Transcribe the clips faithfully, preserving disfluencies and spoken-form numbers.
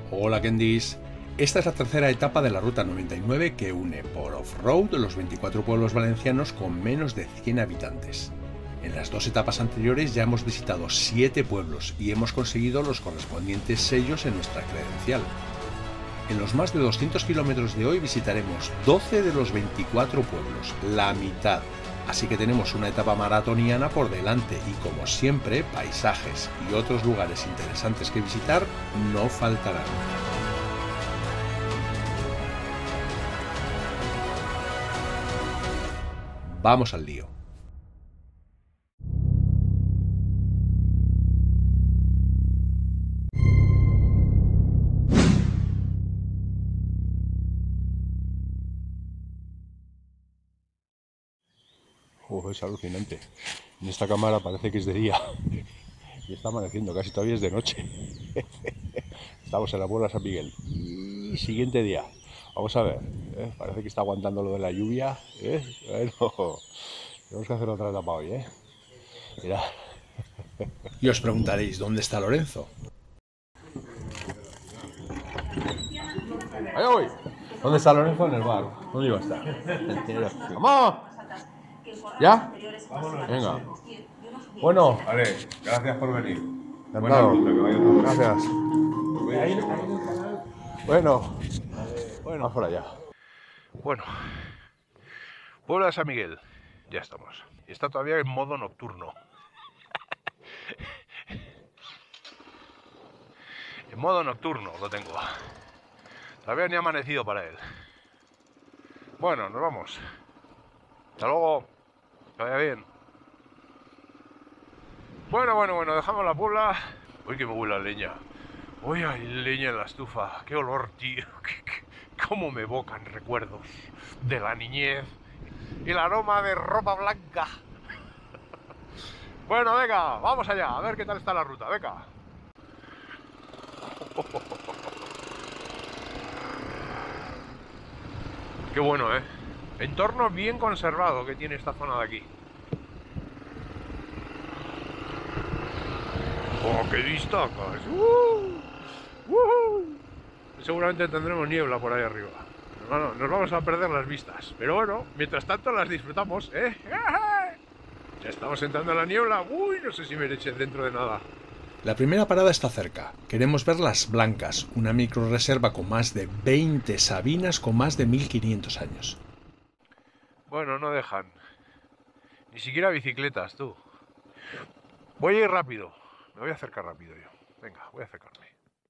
Hola Kendis, esta es la tercera etapa de la Ruta noventa y nueve que une por off-road los veinticuatro pueblos valencianos con menos de cien habitantes. En las dos etapas anteriores ya hemos visitado siete pueblos y hemos conseguido los correspondientes sellos en nuestra credencial. En los más de doscientos kilómetros de hoy visitaremos doce de los veinticuatro pueblos, la mitad. Así que tenemos una etapa maratoniana por delante y, como siempre, paisajes y otros lugares interesantes que visitar no faltarán. Vamos al lío. Oh, es alucinante. En esta cámara parece que es de día y está amaneciendo, casi todavía es de noche. Estamos en la Puebla de San Miguel y siguiente día. Vamos a ver, ¿eh? Parece que está aguantando lo de la lluvia, ¿eh? Bueno, tenemos que hacer otra etapa hoy, ¿eh? Mira. Y os preguntaréis, ¿dónde está Lorenzo? Ahí voy. ¿Dónde está Lorenzo? En el bar. ¿Dónde iba a estar? ¡Vamos! ¿Ya? Venga. Bueno. Vale, gracias por venir. Encantado. Buena ruta, que vaya todo. Gracias. Bueno. Bueno, vamos por allá. Bueno, Puebla de San Miguel, ya estamos. Está todavía en modo nocturno. En modo nocturno lo tengo. Todavía ni ha amanecido para él. Bueno, nos vamos. Hasta luego. Que vaya bien. Bueno, bueno, bueno, dejamos la Puebla. Uy, que me huele a leña. Uy, hay leña en la estufa. Qué olor, tío. Cómo me evocan recuerdos de la niñez y el aroma de ropa blanca. Bueno, venga, vamos allá, a ver qué tal está la ruta, venga. Qué bueno, ¿eh? Entorno bien conservado que tiene esta zona de aquí. ¡Oh, qué distacas! ¡Uh! ¡Uh! Seguramente tendremos niebla por ahí arriba. Bueno, nos vamos a perder las vistas. Pero bueno, mientras tanto las disfrutamos, ¿eh? Ya estamos entrando en la niebla. Uy, no sé si me eché dentro de nada. La primera parada está cerca. Queremos ver Las Blancas, una micro reserva con más de veinte sabinas con más de mil quinientos años. Bueno, no dejan. Ni siquiera bicicletas, tú. Voy a ir rápido. Me voy a acercar rápido yo. Venga, voy a acercarme.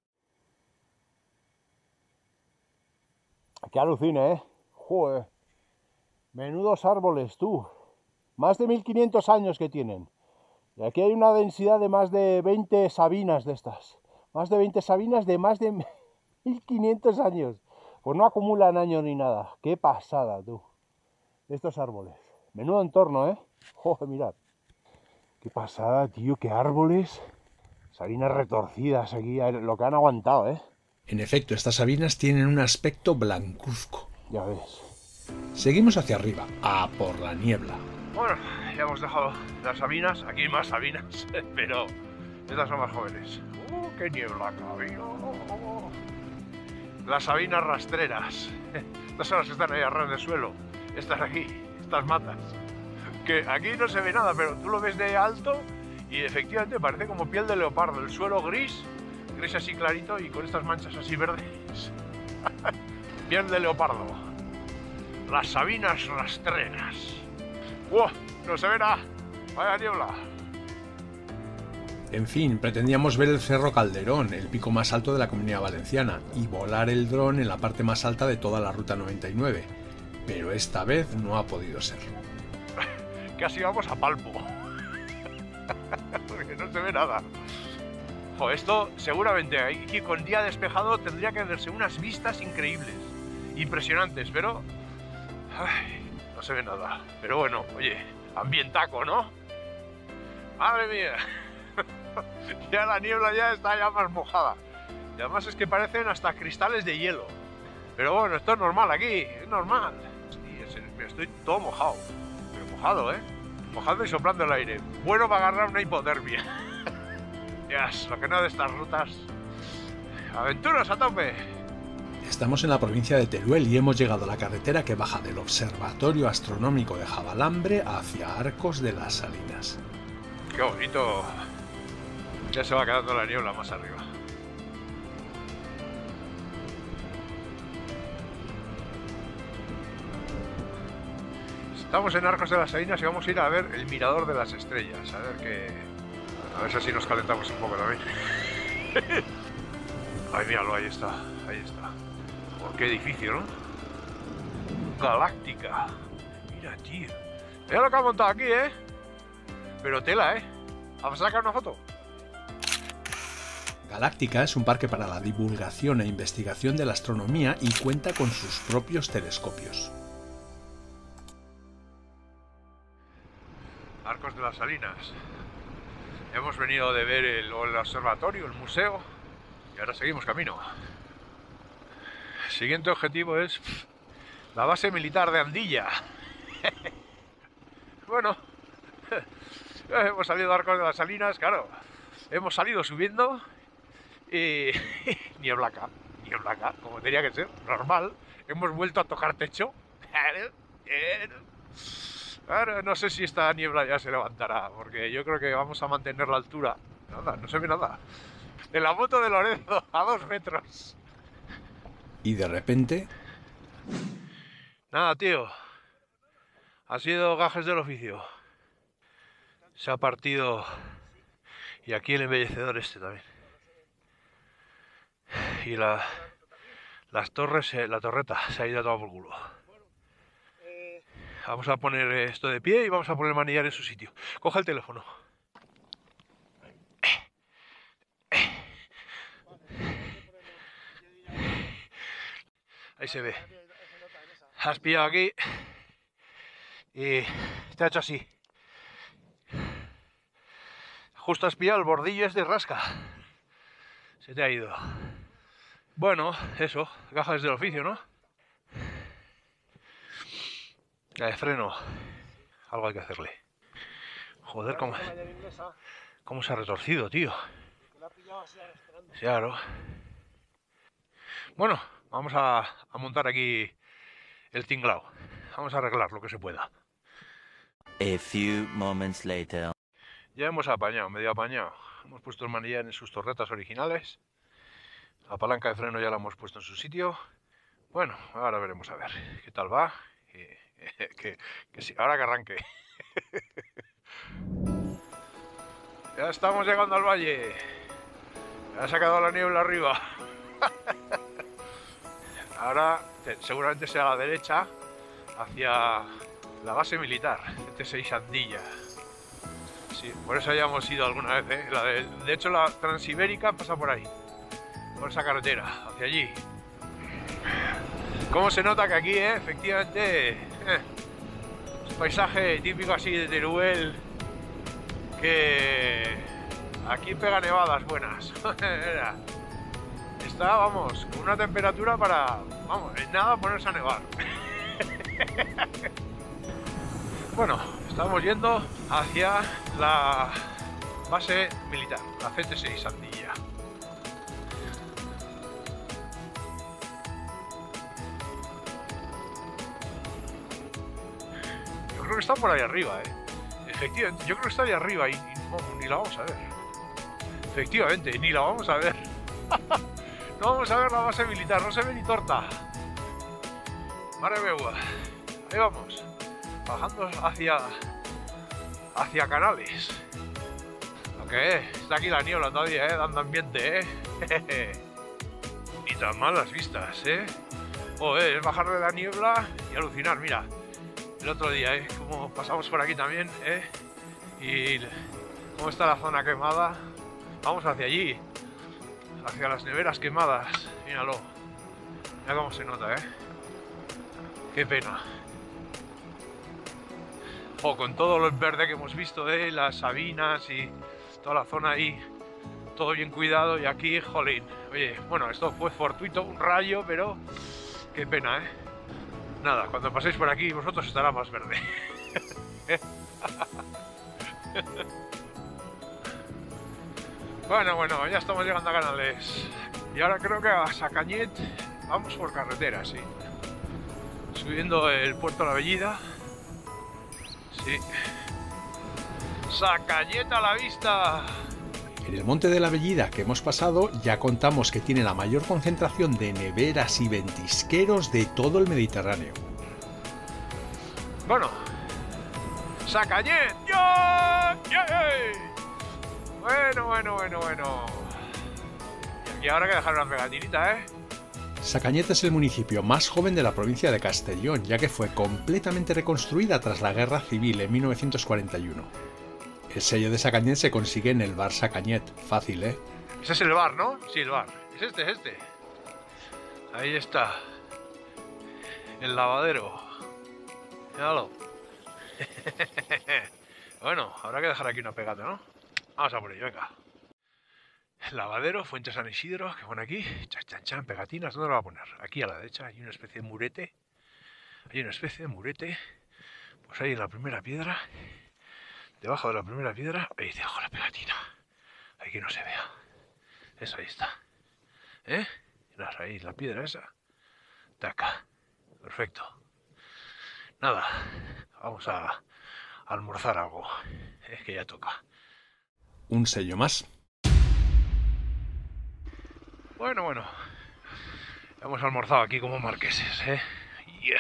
¡Qué alucine, eh! ¡Joder! Menudos árboles, tú. Más de mil quinientos años que tienen. Y aquí hay una densidad de más de veinte sabinas de estas. Más de veinte sabinas de más de mil quinientos años. Pues no acumulan años ni nada. ¡Qué pasada, tú! Estos árboles. Menudo entorno, ¿eh? ¡Joder, mirad! ¡Qué pasada, tío! ¡Qué árboles! Sabinas retorcidas aquí. Lo que han aguantado, ¿eh? En efecto, estas sabinas tienen un aspecto blancuzco. Ya ves. Seguimos hacia arriba, a por la niebla. Bueno, ya hemos dejado las sabinas. Aquí hay más sabinas, pero estas son más jóvenes. ¡Uh, qué niebla, cabrón! Las sabinas rastreras. Estas son las que están ahí a ras de suelo. Estas aquí, estas matas. Que aquí no se ve nada, pero tú lo ves de alto y efectivamente parece como piel de leopardo. El suelo gris, gris así clarito y con estas manchas así verdes. Piel de leopardo. Las sabinas rastreras. ¡Wow! No se ve nada. Vaya niebla. En fin, pretendíamos ver el Cerro Calderón, el pico más alto de la Comunidad Valenciana, y volar el dron en la parte más alta de toda la Ruta noventa y nueve. Pero esta vez no ha podido ser. Casi vamos a palpo. Porque no se ve nada. Jo, esto seguramente aquí con día despejado tendría que verse unas vistas increíbles, impresionantes, pero ay, no se ve nada. Pero bueno, oye, ambientaco, ¿no? Madre mía. Ya la niebla ya está ya más mojada. Y además es que parecen hasta cristales de hielo. Pero bueno, esto es normal aquí, es normal. Y estoy todo mojado. Pero mojado, ¿eh? Mojado y soplando el aire. Bueno para agarrar una hipotermia. Ya, yes, lo que no de estas rutas. ¡Aventuras a tope! Estamos en la provincia de Teruel y hemos llegado a la carretera que baja del Observatorio Astronómico de Javalambre hacia Arcos de las Salinas. ¡Qué bonito! Ya se va quedando la niebla más arriba. Estamos en Arcos de las Salinas y vamos a ir a ver el mirador de las estrellas. A ver que... A ver si así nos calentamos un poco también. Ay, míralo, ahí está. Ahí está. Oh, qué edificio, ¿no? Galáctica. Mira, tío. Mira lo que ha montado aquí, ¿eh? Pero tela, ¿eh? ¿Vamos a sacar una foto? Galáctica es un parque para la divulgación e investigación de la astronomía y cuenta con sus propios telescopios. Arcos de las Salinas. Hemos venido de ver el, el observatorio, el museo, y ahora seguimos camino. El siguiente objetivo es la base militar de Andilla. Bueno, hemos salido de Arcos de las Salinas, claro. Hemos salido subiendo y nieblaca, nieblaca, como tenía que ser, normal. Hemos vuelto a tocar techo. Ahora no sé si esta niebla ya se levantará, porque yo creo que vamos a mantener la altura. Nada, no se ve nada. En la moto de Lorenzo, a dos metros. Y de repente... Nada, tío. Ha sido gajes del oficio. Se ha partido... Y aquí el embellecedor este también. Y la... Las torres, la torreta, se ha ido a todo por culo. Vamos a poner esto de pie y vamos a poner el manillar en su sitio. Coge el teléfono. Ahí se ve. Has pillado aquí y te ha hecho así. Justo has pillado el bordillo este de rasca. Se te ha ido. Bueno, eso, gajas del oficio, ¿no? La de freno, algo hay que hacerle. Joder, cómo, cómo se ha retorcido, tío. Claro. Bueno, vamos a, a montar aquí el tinglao. Vamos a arreglar lo que se pueda. A few moments later. Ya hemos apañado, medio apañado. Hemos puesto el manillar en sus torretas originales. La palanca de freno ya la hemos puesto en su sitio. Bueno, ahora veremos a ver qué tal va. Que, que, que sí, ahora que arranque. Ya estamos llegando al valle. Ya se ha quedado la niebla arriba. Ahora te, seguramente sea a la derecha, hacia la base militar, T seis Andilla. Sí, por eso ya hemos ido alguna vez, ¿eh? La de, de hecho la Transibérica pasa por ahí, por esa carretera, hacia allí. ¿Cómo se nota que aquí, eh? Efectivamente, eh, es un paisaje típico así de Teruel, que aquí pega nevadas buenas. Está, vamos, con una temperatura para, vamos, en nada ponerse a nevar. Bueno, estamos yendo hacia la base militar, la C T seis Andilla. Yo creo que está por ahí arriba, ¿eh? Efectivamente, yo creo que está ahí arriba y, y no, ni la vamos a ver. Efectivamente, ni la vamos a ver. No vamos a ver la base militar, no se ve ni torta. Madre mía, ahí vamos, bajando hacia hacia Canales. Lo que es, está aquí la niebla todavía, ¿eh? Dando ambiente, ¿eh? Ni tan malas vistas, ¿eh? Joder, es bajar de la niebla y alucinar, mira. El otro día, ¿eh? Como pasamos por aquí también, ¿eh? Y cómo está la zona quemada. Vamos hacia allí, hacia las neveras quemadas. Míralo. Mira cómo se nota, ¿eh? Qué pena. O con todo lo verde que hemos visto, ¿eh? Las sabinas y toda la zona ahí, todo bien cuidado. Y aquí, jolín. Oye, bueno, esto fue fortuito, un rayo, pero qué pena, ¿eh? Nada, cuando paséis por aquí vosotros estará más verde. Bueno, bueno, ya estamos llegando a Canales. Y ahora creo que a Sacañet vamos por carretera, sí. Subiendo el puerto de la Bellida. Sí. Sacañet a la vista. En el monte de la Bellida que hemos pasado ya contamos que tiene la mayor concentración de neveras y ventisqueros de todo el Mediterráneo. Bueno, Sacañet. ¡Ya! ¡Ya! Bueno, bueno, bueno, bueno. Y aquí ahora hay que dejar una pegatinita, ¿eh? Sacañet es el municipio más joven de la provincia de Castellón, ya que fue completamente reconstruida tras la Guerra Civil en mil novecientos cuarenta y uno. El sello de Sacañet se consigue en el bar Sacañet. Fácil, ¿eh? Ese es el bar, ¿no? Sí, el bar. Es este, es este. Ahí está. El lavadero. Míralo. Bueno, habrá que dejar aquí una pegata, ¿no? Vamos a por ello, venga. El lavadero, Fuente San Isidro, que pone aquí. Chan, chan, chan, pegatinas. ¿Dónde lo va a poner? Aquí a la derecha hay una especie de murete. Hay una especie de murete. Pues ahí en la primera piedra. Debajo de la primera piedra, ahí dejo la pegatina. Ahí que no se vea. Eso, ahí está. ¿Eh? Mirad, ahí, la piedra esa. Taca. Perfecto. Nada. Vamos a almorzar algo. Es que ya toca. Un sello más. Bueno, bueno. Hemos almorzado aquí como marqueses, ¿eh? Yeah.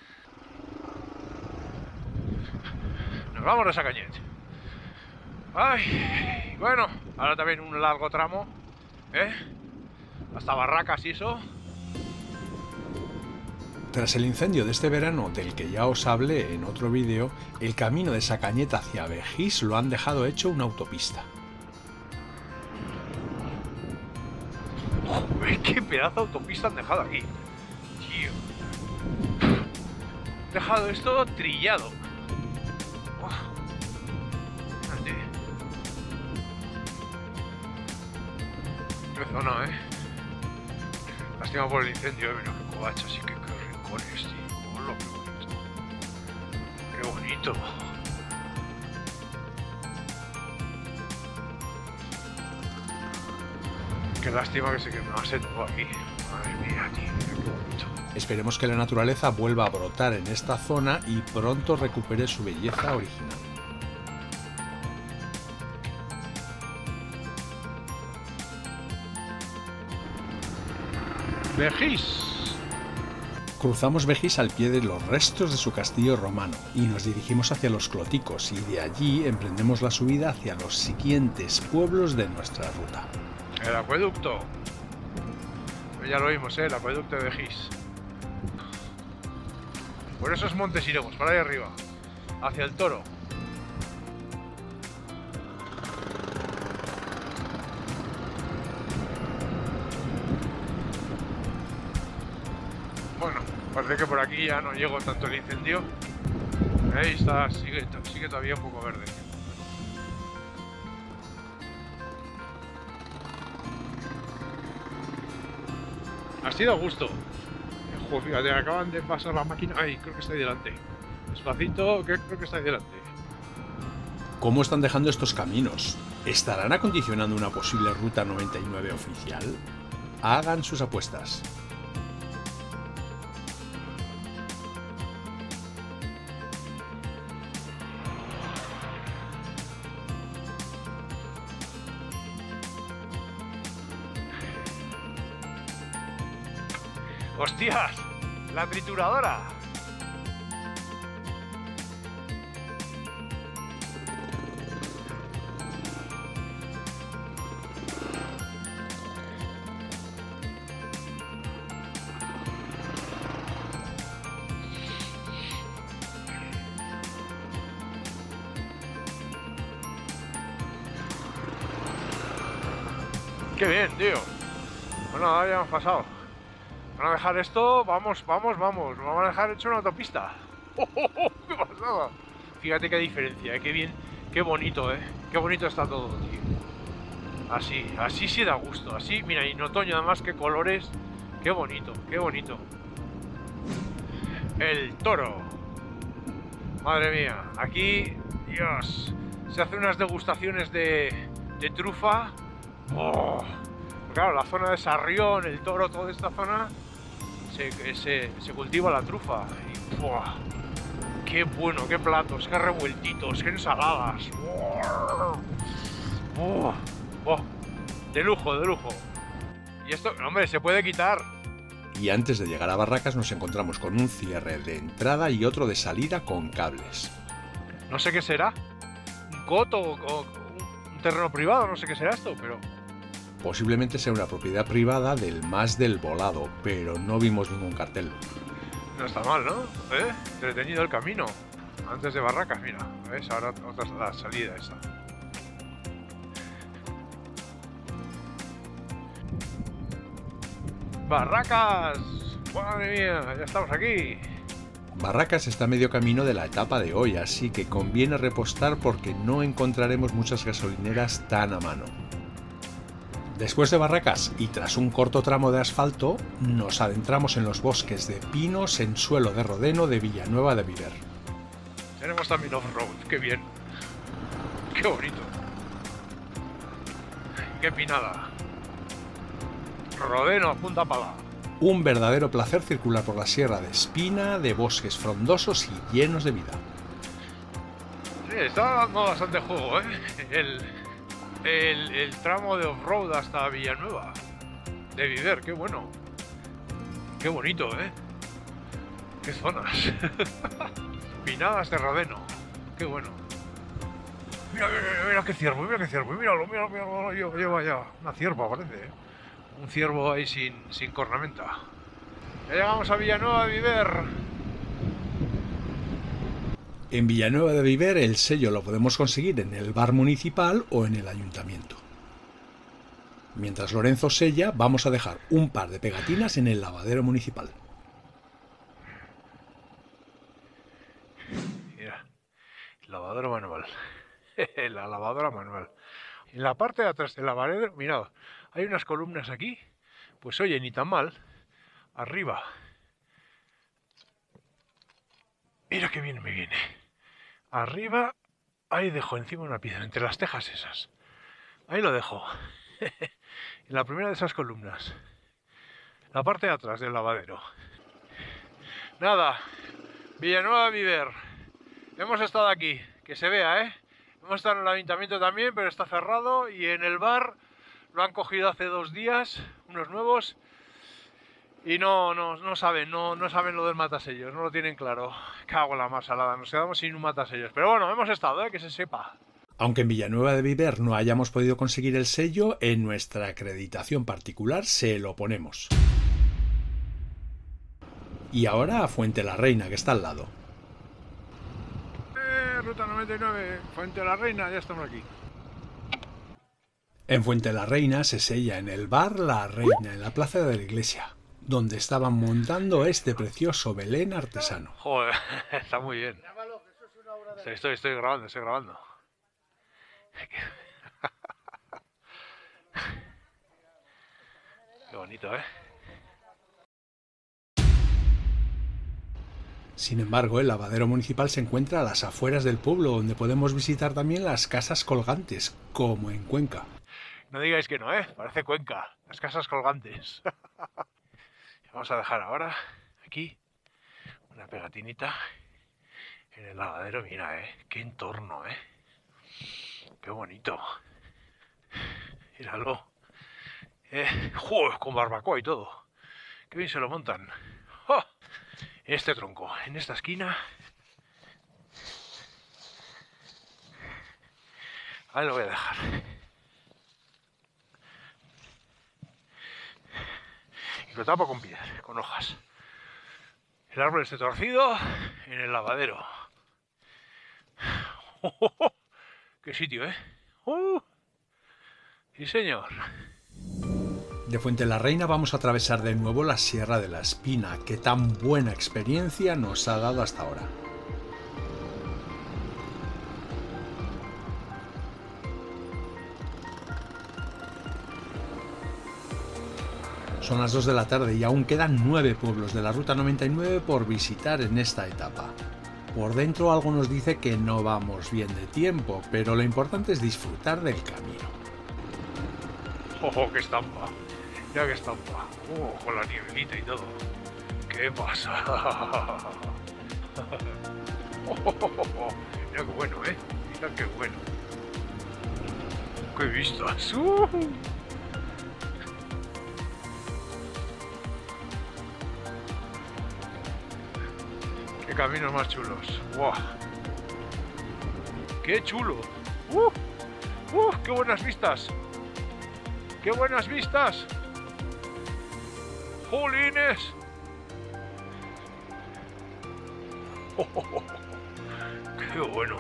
Nos vamos de Sacañet. Ay, bueno, ahora también un largo tramo, ¿eh? Hasta Barracas y eso. Tras el incendio de este verano, del que ya os hablé en otro vídeo, el camino de Sacañet hacia Begís lo han dejado hecho una autopista. Joder, qué pedazo de autopista han dejado aquí, tío. Han dejado esto trillado. Qué zona, eh. Lástima por el incendio, eh, pero qué covachas y qué, qué rincones, tío. Hola, qué bonito. Qué bonito. Qué lástima que se quemase todo aquí. Madre mía, tío, qué bonito. Esperemos que la naturaleza vuelva a brotar en esta zona y pronto recupere su belleza original. Begís. Cruzamos Begís al pie de los restos de su castillo romano y nos dirigimos hacia los Cloticos, y de allí emprendemos la subida hacia los siguientes pueblos de nuestra ruta. El acueducto. Ya lo vimos, ¿eh? El acueducto de Begís. Por esos montes iremos, para ahí arriba, hacia el Toro. Bueno, parece que por aquí ya no llegó tanto el incendio. Ahí está, sigue, sigue todavía un poco verde. Ha sido a gusto. Joder, fíjate, acaban de pasar la máquina. Ay, creo que está ahí delante. Despacito, que creo que está ahí delante. ¿Cómo están dejando estos caminos? ¿Estarán acondicionando una posible ruta noventa y nueve oficial? Hagan sus apuestas. ¡Hostias! ¡La trituradora! ¡Qué bien, tío! Bueno, ahora ya hemos pasado. Van a dejar esto, vamos, vamos, vamos. Nos van a dejar hecho una autopista. ¡Oh, oh, oh! ¡Qué pasada! Fíjate qué diferencia, ¿eh? Qué bien, qué bonito, ¿eh? Qué bonito está todo, tío. Así, así sí da gusto. Así, mira, y en otoño además, qué colores. Qué bonito, qué bonito. El Toro. Madre mía, aquí, Dios, se hacen unas degustaciones de, de trufa. ¡Oh! Claro, la zona de Sarrión, el Toro, toda esta zona se, se, se cultiva la trufa. Y ¡buah! ¡Qué bueno! ¡Qué platos! ¡Qué revueltitos! ¡Qué ensaladas! ¡Buah! ¡Buah! De lujo, de lujo. Y esto, hombre, se puede quitar. Y antes de llegar a Barracas nos encontramos con un cierre de entrada y otro de salida con cables. No sé qué será. Un coto o un terreno privado, no sé qué será esto, pero... Posiblemente sea una propiedad privada del Mas del Volado, pero no vimos ningún cartel. No está mal, ¿no? ¿Eh? Entretenido el camino. Antes de Barracas, mira. ¿Ves? Ahora otra la salida esa. ¡Barracas! ¡Madre mía! ¡Ya estamos aquí! Barracas está a medio camino de la etapa de hoy, así que conviene repostar porque no encontraremos muchas gasolineras tan a mano. Después de Barracas y tras un corto tramo de asfalto, nos adentramos en los bosques de pinos en suelo de rodeno de Villanueva de Viver. Tenemos también off-road, qué bien. Qué bonito. Qué pinada. Rodeno, punta pala. Un verdadero placer circular por la Sierra de Espina, de bosques frondosos y llenos de vida. Sí, está dando bastante juego, ¿eh? El, el, el tramo de off-road hasta Villanueva de Viver, qué bueno. Qué bonito, ¿eh? Qué zonas. Pinadas de Rodeno, qué bueno. Mira, mira, mira, mira qué ciervo, mira qué ciervo, míralo, míralo, míralo, lleva, lleva ya. Una cierva parece, ¿eh? Un ciervo ahí sin, sin cornamenta. Ya llegamos a Villanueva de Viver. En Villanueva de Viver el sello lo podemos conseguir en el bar municipal o en el ayuntamiento. Mientras Lorenzo sella, vamos a dejar un par de pegatinas en el lavadero municipal. Mira, lavadero manual. La lavadora manual. En la parte de atrás del lavadero, mirad, hay unas columnas aquí. Pues oye, ni tan mal. Arriba. Mira qué bien me viene. Arriba, ahí dejo encima una piedra, entre las tejas esas. Ahí lo dejo. En la primera de esas columnas. La parte de atrás del lavadero. Nada. Villanueva de Viver. Hemos estado aquí. Que se vea, ¿eh? Hemos estado en el ayuntamiento también, pero está cerrado. Y en el bar lo han cogido hace dos días, unos nuevos. Y no, no, no saben, no, no saben lo del matasellos, no lo tienen claro. Cago en la más salada, nos quedamos sin un matasellos. Pero bueno, hemos estado, ¿eh? Que se sepa. Aunque en Villanueva de Viver no hayamos podido conseguir el sello, en nuestra acreditación particular se lo ponemos. Y ahora a Fuente la Reina, que está al lado. Eh, ruta noventa y nueve, Fuente la Reina, ya estamos aquí. En Fuente la Reina se sella en el bar La Reina, en la plaza de la iglesia, donde estaban montando este precioso Belén artesano. Joder, está muy bien. Estoy, estoy, estoy grabando, estoy grabando. Qué bonito, ¿eh? Sin embargo, el lavadero municipal se encuentra a las afueras del pueblo, donde podemos visitar también las casas colgantes, como en Cuenca. No digáis que no, ¿eh? Parece Cuenca, las casas colgantes. Vamos a dejar ahora aquí una pegatinita en el lavadero. Mira, ¿eh? Qué entorno, ¿eh? Qué bonito. Míralo. Eh, ¡Joder! Con barbacoa y todo. Qué bien se lo montan. ¡Oh! En este tronco, en esta esquina. Ahí lo voy a dejar. Y lo tapo con piedra, con hojas. El árbol esté torcido en el lavadero. ¡Oh, oh, oh! ¡Qué sitio, eh! ¡Uh! Sí, señor. De Fuente la Reina vamos a atravesar de nuevo la Sierra de la Espina, que tan buena experiencia nos ha dado hasta ahora. Son las dos de la tarde y aún quedan nueve pueblos de la Ruta noventa y nueve por visitar en esta etapa. Por dentro algo nos dice que no vamos bien de tiempo, pero lo importante es disfrutar del camino. ¡Oh, qué estampa! Mira qué estampa. ¡Oh, con la niebelita y todo! ¿Qué pasa? ¡Oh, mira qué bueno, eh! Mira qué bueno. ¡Qué vistas! ¡Uh! ¡Qué caminos más chulos! ¡Wow! ¡Qué chulo! ¡Uh! ¡Uh! ¡Qué buenas vistas! ¡Qué buenas vistas! ¡Jolines! ¡Oh, oh, oh! ¡Qué bueno!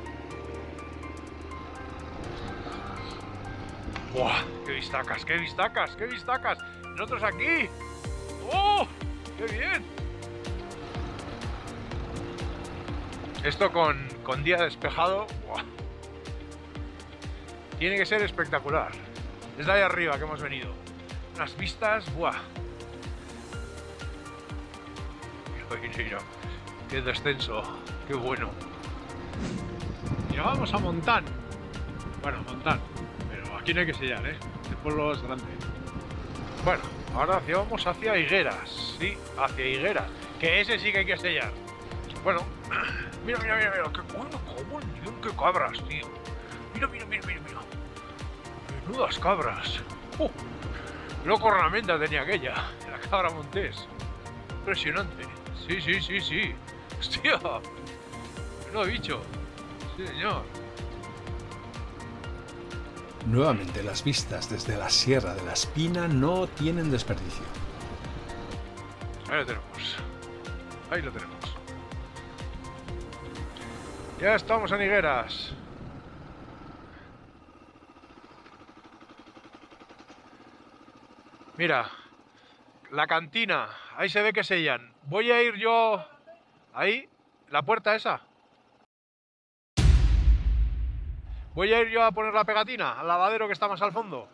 ¡Buah! ¡Qué vistacas! ¡Qué vistacas! ¡Qué vistacas! ¡Nosotros aquí! ¡Oh! ¡Qué bien! Esto con, con día despejado, ¡buah! Tiene que ser espectacular. Desde ahí arriba que hemos venido. Unas vistas, ¡buah! Mira, qué descenso, qué bueno. Llegamos a Montán. Bueno, Montán, pero aquí no hay que sellar, ¿eh? El pueblo es grande. Bueno, ahora hacia, vamos hacia Higueras. Sí, hacia Higueras. Que ese sí que hay que sellar. Bueno, mira, mira, mira, mira. Qué bueno, cómo, qué cabras, tío. Mira, mira, mira, mira, mira. Menudas cabras. Uh, loco ornamenta tenía aquella, la cabra montés. Impresionante. Sí, sí, sí, sí. Hostia. Menudo bicho. Sí, señor. Nuevamente las vistas desde la Sierra de la Espina no tienen desperdicio. Ahí lo tenemos. Ahí lo tenemos. Ya estamos en Higueras. Mira, la cantina, ahí se ve que sellan. Voy a ir yo... Ahí, la puerta esa. Voy a ir yo a poner la pegatina al lavadero que está más al fondo.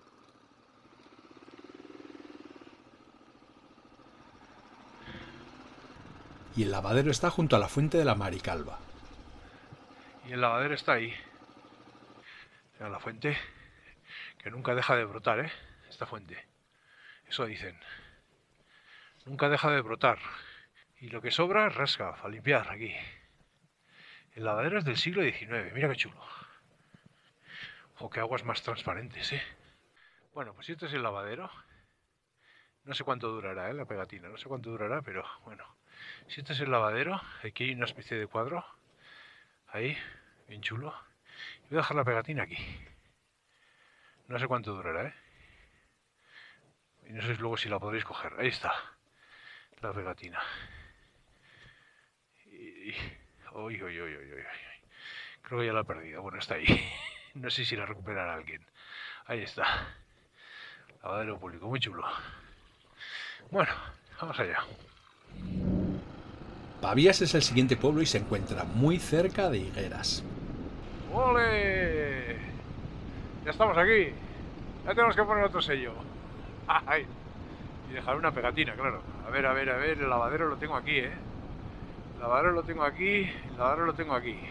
Y el lavadero está junto a la fuente de la Maricalva. Y el lavadero está ahí. Mira la fuente, que nunca deja de brotar, ¿eh? Esta fuente. Eso dicen. Nunca deja de brotar. Y lo que sobra, rasca, para limpiar aquí. El lavadero es del siglo diecinueve. Mira qué chulo. O qué aguas más transparentes, ¿eh? Bueno, pues este es el lavadero. No sé cuánto durará, ¿eh? La pegatina. No sé cuánto durará, pero bueno. Si este es el lavadero, aquí hay una especie de cuadro. Ahí, bien chulo. Y voy a dejar la pegatina aquí. No sé cuánto durará, ¿eh? Y no sé luego si la podréis coger. Ahí está. La pegatina. Y... Uy, uy, uy, uy, uy. Creo que ya la he perdido. Bueno, está ahí. No sé si la recuperará alguien. Ahí está. Lavadero público. Muy chulo. Bueno, vamos allá. Pavías es el siguiente pueblo y se encuentra muy cerca de Higueras. ¡Ole! Ya estamos aquí. Ya tenemos que poner otro sello. ¡Ay! Y dejar una pegatina, claro. A ver, a ver, a ver. El lavadero lo tengo aquí, ¿eh? El lavadero lo tengo aquí. El lavadero lo tengo aquí.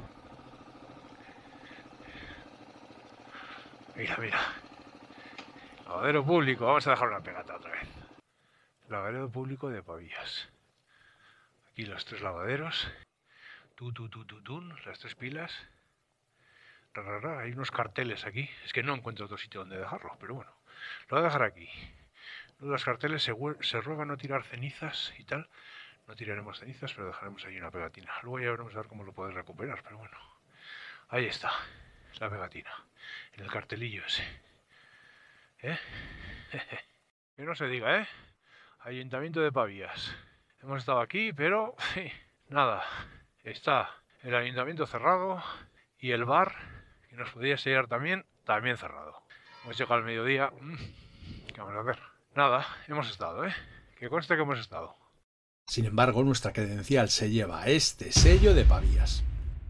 Mira, mira. Lavadero público. Vamos a dejar una pegata otra vez. Lavadero público de Pavías. Aquí los tres lavaderos. Tu, tu, tu, tu, tun. Las tres pilas. Ra, ra, ra. Hay unos carteles aquí. Es que no encuentro otro sitio donde dejarlo, pero bueno. Lo voy a dejar aquí. Los carteles se, se ruega no tirar cenizas y tal. No tiraremos cenizas, pero dejaremos ahí una pegatina. Luego ya veremos a ver cómo lo podéis recuperar, pero bueno. Ahí está. La pegatina. En el cartelillo ese. ¿Eh? Que no se diga, ¿eh? Ayuntamiento de Pavías. Hemos estado aquí, pero... nada. Está el ayuntamiento cerrado y el bar, que nos podía sellar también, también cerrado. Hemos llegado al mediodía. ¿Qué vamos a hacer? Nada, hemos estado, ¿eh? Que conste que hemos estado. Sin embargo, nuestra credencial se lleva este sello de Pavías.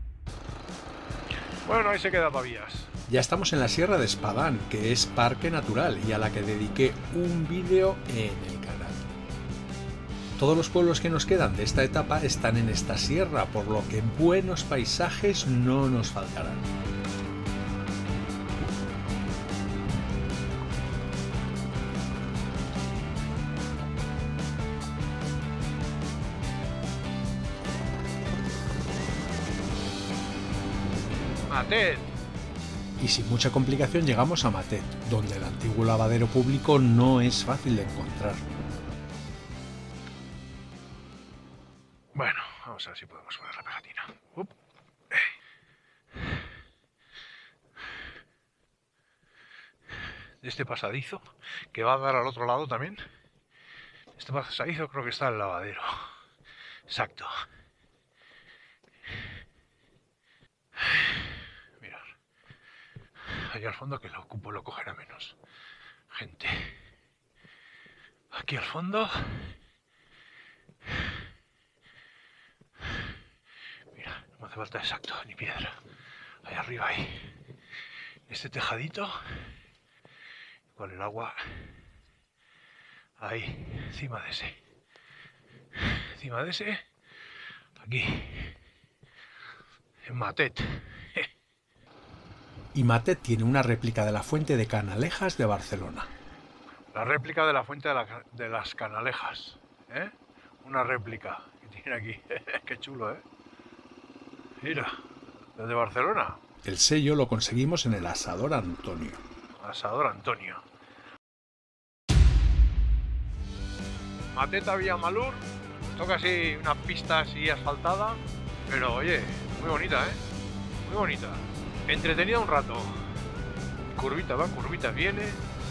Bueno, ahí se queda Pavías. Ya estamos en la Sierra de Espadán, que es parque natural y a la que dediqué un vídeo en el canal. Todos los pueblos que nos quedan de esta etapa están en esta sierra, por lo que buenos paisajes no nos faltarán. Matet. Y sin mucha complicación llegamos a Matet, donde el antiguo lavadero público no es fácil de encontrar. Bueno, vamos a ver si podemos poner la pegatina. Up. De este pasadizo, que va a dar al otro lado también. Este pasadizo creo que está el lavadero. Exacto. Mirad. Allá al fondo, que lo ocupo lo cogerá menos gente. Aquí al fondo. Mira, no me hace falta exacto, ni piedra. Ahí arriba, ahí. Este tejadito. Con el agua. Ahí, encima de ese. Encima de ese. Aquí. En Matet. Y Matet tiene una réplica de la fuente de Canalejas de Barcelona. La réplica de la fuente de, la, de las Canalejas. ¿Eh? Una réplica que tiene aquí. Qué chulo, ¿eh? Mira, desde Barcelona. El sello lo conseguimos en el Asador Antonio. Asador Antonio. Matet a Villamalur. Toca así una pista así asfaltada. Pero oye, muy bonita, ¿eh? Muy bonita. Entretenida un rato. Curvita va, curvita viene.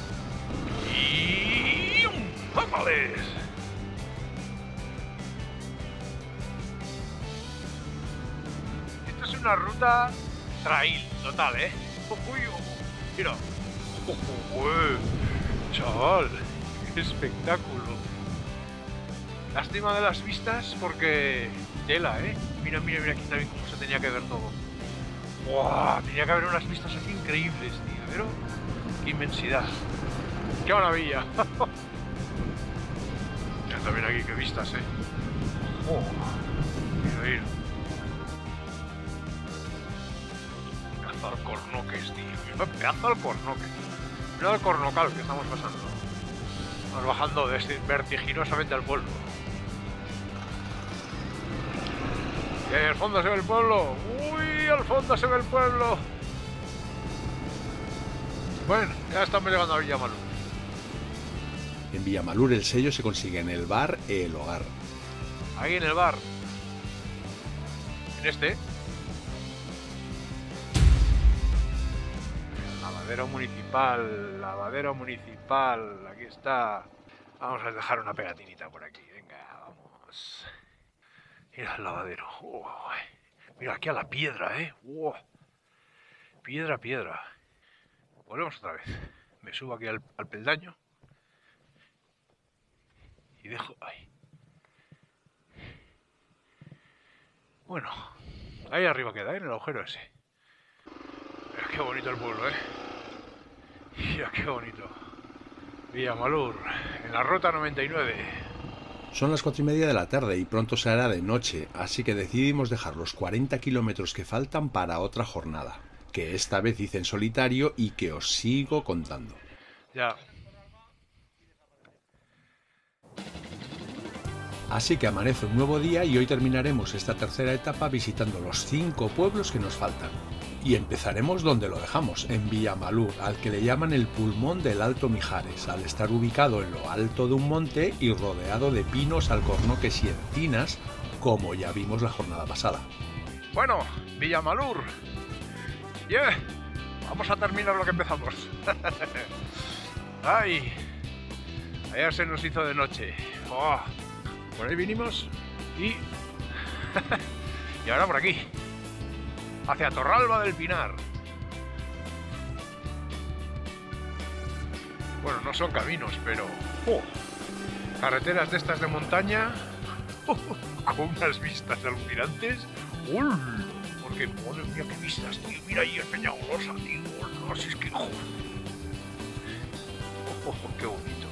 Y... ¡vámonos! Esto es una ruta trail total, ¿eh? Uy, mira. Uy, chaval, qué espectáculo. Lástima de las vistas porque tela, ¿eh? Mira, mira, mira aquí también cómo se tenía que ver todo. ¡Wow! Tenía que haber unas vistas aquí increíbles, tío. ¿Pero? ¡Qué inmensidad! ¡Qué maravilla! Mira también aquí qué vistas, ¿eh? ¡Oh! Mira, mira. Pedazo de alcornoques, tío. Mira, pedazo de alcornoques. Mira el cornocal que estamos pasando. Vamos bajando vertiginosamente al pueblo. Y ahí al fondo se ve el pueblo. ¡Uy! Al fondo se ve el pueblo. Bueno, ya estamos llegando a Villamalur. En Villamalur el sello se consigue en el bar El Hogar. Ahí en el bar. En este. Lavadero municipal. Lavadero municipal. Aquí está. Vamos a dejar una pegatinita por aquí. Venga, vamos. Mira el lavadero. Uh, mira aquí a la piedra, ¿eh? Uh, piedra, piedra. Volvemos otra vez. Me subo aquí al, al peldaño. Y dejo... ahí. Bueno. Ahí arriba queda, ¿eh? En el agujero ese. Mira qué bonito el pueblo, ¿eh? Mira qué bonito. Villamalur. En la ruta noventa y nueve. Son las cuatro y media de la tarde y pronto se hará de noche, así que decidimos dejar los cuarenta kilómetros que faltan para otra jornada, que esta vez hice en solitario y que os sigo contando. Ya. Así que amanece un nuevo día y hoy terminaremos esta tercera etapa visitando los cinco pueblos que nos faltan. Y empezaremos donde lo dejamos, en Villamalur, al que le llaman el pulmón del Alto Mijares, al estar ubicado en lo alto de un monte y rodeado de pinos, alcornoques y encinas, como ya vimos la jornada pasada. Bueno, Villamalur. Yeah. Vamos a terminar lo que empezamos. Ay, ayer se nos hizo de noche. Oh. Por ahí vinimos y... y ahora por aquí. Hacia Torralba del Pinar. Bueno, no son caminos, pero... Oh, carreteras de estas de montaña. Oh, con unas vistas alucinantes. ¡Uy! Porque, madre mía, qué vistas, tío. Mira ahí el Peñagolosa, tío. No, si es que... Oh, oh, oh, qué bonito.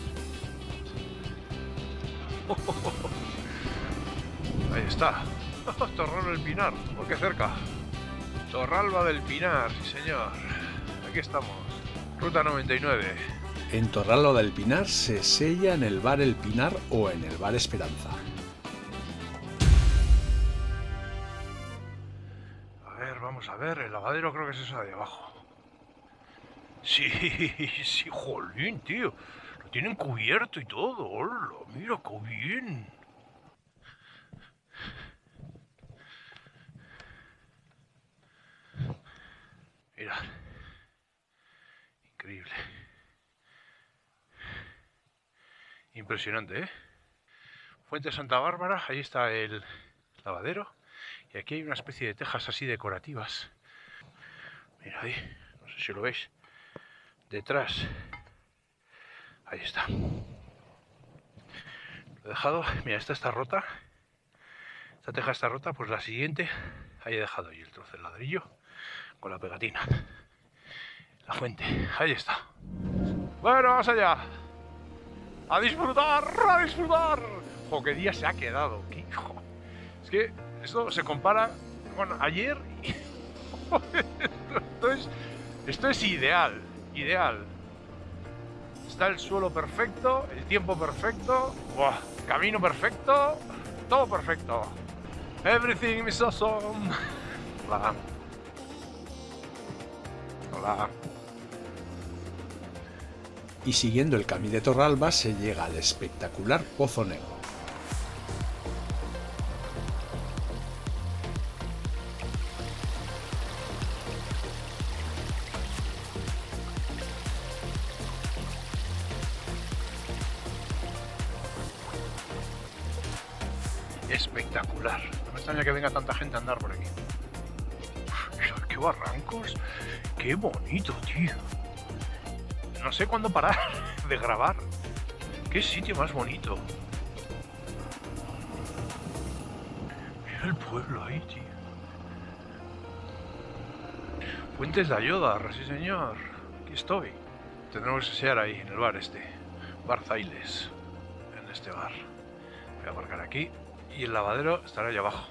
Oh, oh, oh. Ahí está. Torralba del Pinar. Oh, qué cerca. Torralba del Pinar, sí señor. Aquí estamos. Ruta noventa y nueve. En Torralba del Pinar se sella en el bar El Pinar o en el bar Esperanza. A ver, vamos Vamos a ver, el lavadero creo que es esa de abajo. Sí, sí, jolín, tío. Lo tienen cubierto y todo. Hola, mira qué bien. Mirad. Increíble. Impresionante, ¿eh? Fuente Santa Bárbara, ahí está el lavadero. Y aquí hay una especie de tejas así decorativas. Mira ahí, no sé si lo veis. Detrás. Ahí está. Lo he dejado, mira, esta está rota. Esta teja está rota, pues la siguiente, ahí he dejado ahí el trozo de ladrillo con la pegatina. La fuente, ahí está. Bueno, vamos allá. A disfrutar, a disfrutar. Jo, qué día se ha quedado. ¿Qué? Jo. Es que esto se compara, bueno, ayer y... esto, es, esto es ideal, ideal. Está el suelo perfecto, el tiempo perfecto, ¡buah! Camino perfecto, todo perfecto. Everything is awesome. Hola. Hola. Y siguiendo el camino de Torralba se llega al espectacular Pozo Negro. Espectacular. No me extraña que venga tanta gente a andar por aquí. Uf, mirad qué barrancos. Qué bonito, tío. No sé cuándo parar de grabar. Qué sitio más bonito. Mira el pueblo ahí, tío. Fuentes de Ayodar, sí señor. Aquí estoy. Tendremos que ser ahí, en el bar este. Bar Zailes. En este bar. Voy a aparcar aquí. Y el lavadero estará allá abajo.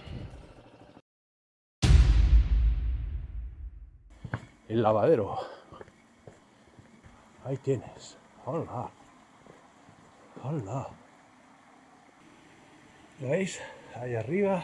El lavadero. Ahí tienes. Hola. Hola. ¿Veis? Ahí arriba.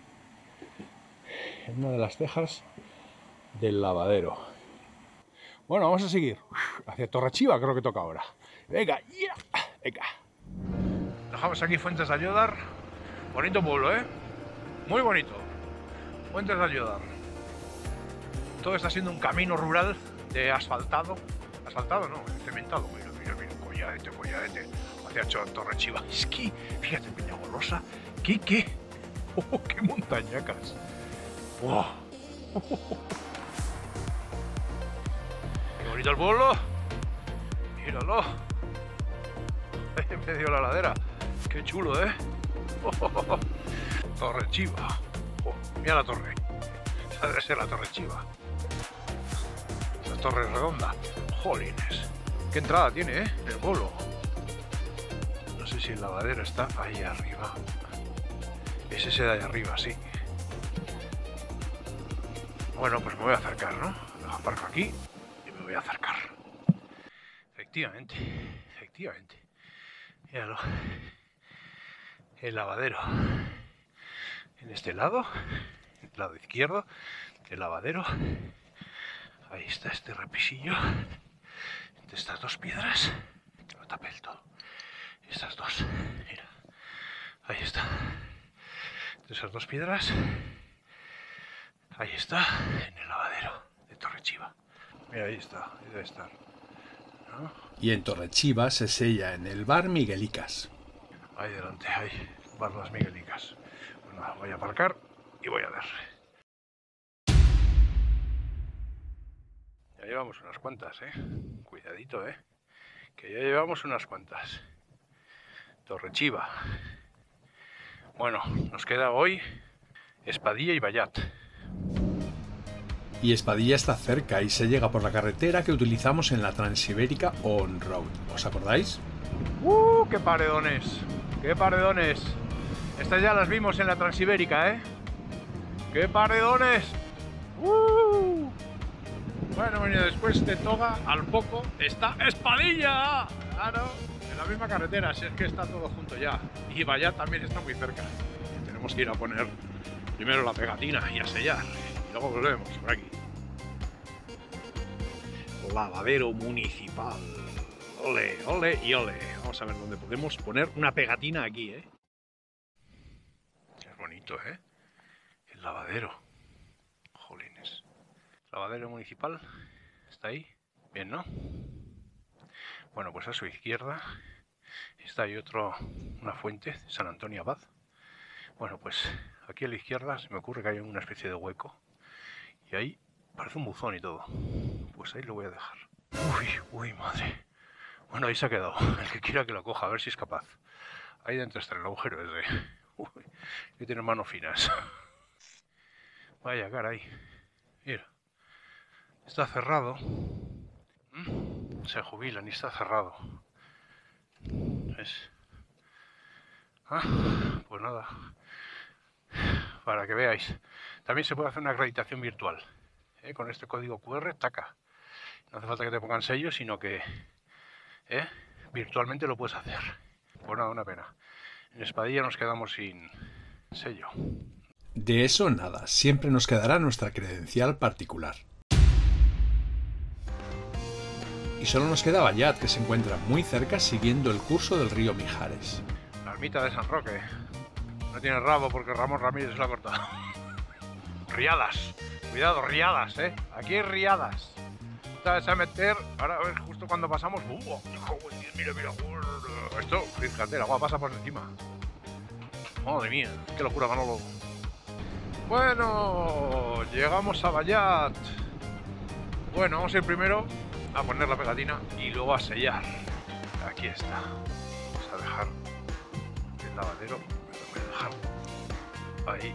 En una de las tejas del lavadero. Bueno, vamos a seguir. Hacia Torre-Chiva creo que toca ahora. Venga, yeah. Venga. Dejamos aquí Fuentes de Ayodar. Bonito pueblo, ¿eh? Muy bonito. Fuentes de Ayodar. Todo está siendo un camino rural de asfaltado. Asfaltado no, cementado. Mira, mira, mira, colladete, colladete. Hacia Torre-Chiva. Es que, fíjate, Peñagolosa. ¿Qué, qué? Oh, qué montañacas. Wow. Qué bonito el pueblo. Míralo. En medio de la ladera. Qué chulo, ¿eh? Oh, Torre-Chiva. Oh, mira la torre. Esa debe ser la Torre-Chiva. La torre redonda. Jolines. Qué entrada tiene, ¿eh? El pueblo. No sé si el lavadero está ahí arriba. Es ese de ahí arriba, sí. Bueno, pues me voy a acercar, ¿no? Lo aparco aquí y me voy a acercar. Efectivamente. Efectivamente. Míralo. El lavadero en este lado, en el lado izquierdo del lavadero. Ahí está este repisillo entre estas dos piedras que lo tapé el todo. Estas dos, mira, ahí está, entre esas dos piedras. Ahí está, en el lavadero de Torre-Chiva. Mira, ahí está, ahí debe estar, ¿no? Y en Torre-Chiva se sella en el bar Miguelicas. Ahí delante, ahí, van las Miguelicas. Pues nada, voy a aparcar y voy a ver. Ya llevamos unas cuantas, ¿eh? Cuidadito, ¿eh? Que ya llevamos unas cuantas. Torre-Chiva. Bueno, nos queda hoy Espadilla y Vallat. Y Espadilla está cerca y se llega por la carretera que utilizamos en la Transibérica On-Road. ¿Os acordáis? ¡Uh! ¡Qué paredones! ¡Qué paredones! Estas ya las vimos en la Transibérica, ¿eh? ¡Qué paredones! ¡Uh! Bueno, bueno, después de Toga, al poco, está Espadilla. Claro, en la misma carretera, si es que está todo junto ya. Y Vallat también está muy cerca. Y tenemos que ir a poner primero la pegatina y a sellar. Y luego volvemos por aquí. Lavadero municipal. Ole, ole y ole. Vamos a ver dónde podemos poner una pegatina aquí, ¿eh? Es bonito, ¿eh? El lavadero. Jolines. Lavadero municipal. ¿Está ahí? Bien, ¿no? Bueno, pues a su izquierda está ahí otro, una fuente, San Antonio Abad. Bueno, pues aquí a la izquierda se me ocurre que hay una especie de hueco. Y ahí parece un buzón y todo. Pues ahí lo voy a dejar. Uy, uy, madre. Bueno, ahí se ha quedado. El que quiera que lo coja, a ver si es capaz. Ahí dentro está el agujero ese. Uy, que tiene manos finas. Vaya cara ahí. Mira. Está cerrado. ¿Mm? Se jubilan y está cerrado. ¿Ves? Ah, pues nada. Para que veáis. También se puede hacer una acreditación virtual. ¿Eh? Con este código cu erre, taca. No hace falta que te pongan sello, sino que ¿eh? virtualmente lo puedes hacer. Pues nada, una pena. En Espadilla nos quedamos sin sello. De eso nada, siempre nos quedará nuestra credencial particular. Y solo nos queda Vallat, que se encuentra muy cerca siguiendo el curso del río Mijares. La ermita de San Roque. No tiene rabo porque Ramón Ramírez se lo ha cortado. Riadas. Cuidado, riadas, ¿eh? Aquí hay riadas. Te vas a meter... Ahora, a ver, justo cuando pasamos... ¡Uh! Mira, mira. Esto, fíjate, el agua pasa por encima. Madre mía, qué locura, Manolo. Bueno, llegamos a Vallat. Bueno, vamos a ir primero a poner la pegatina y luego a sellar. Aquí está. Vamos a dejar el lavadero. Voy a dejar ahí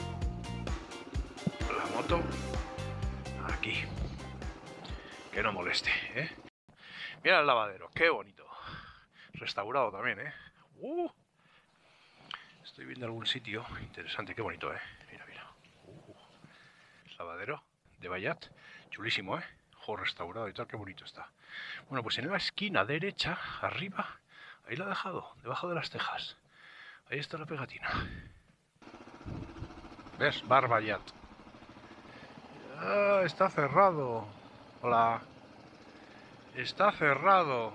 la moto. Aquí. Que no moleste, ¿eh? Mira el lavadero, qué bonito. Restaurado también, ¿eh? Uh, estoy viendo algún sitio interesante, qué bonito, ¿eh? Mira, mira. Uh, lavadero de Vallat, chulísimo, ¿eh? Ojo, restaurado y tal, qué bonito está. Bueno, pues en la esquina derecha, arriba, ahí la he dejado, debajo de las tejas. Ahí está la pegatina. ¿Ves? Bar Vallat. Ah, está cerrado. Hola. Está cerrado.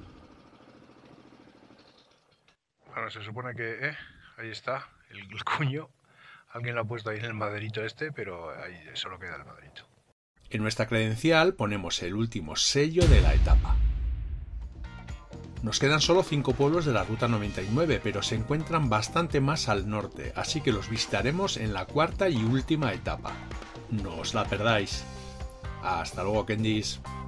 Bueno, se supone que... ¿eh? Ahí está, el, el cuño. Alguien lo ha puesto ahí en el maderito este, pero ahí solo queda el maderito. En nuestra credencial ponemos el último sello de la etapa. Nos quedan solo cinco pueblos de la Ruta noventa y nueve, pero se encuentran bastante más al norte, así que los visitaremos en la cuarta y última etapa. No os la perdáis. Hasta luego, Kendis.